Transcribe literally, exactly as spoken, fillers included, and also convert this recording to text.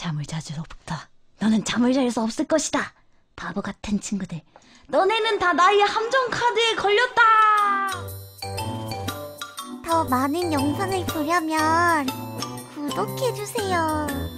잠을 잘 수 없다. 너는 잠을 잘 수 없을 것이다. 바보 같은 친구들. 너네는 다 나의 함정 카드에 걸렸다. 더 많은 영상을 보려면 구독해주세요.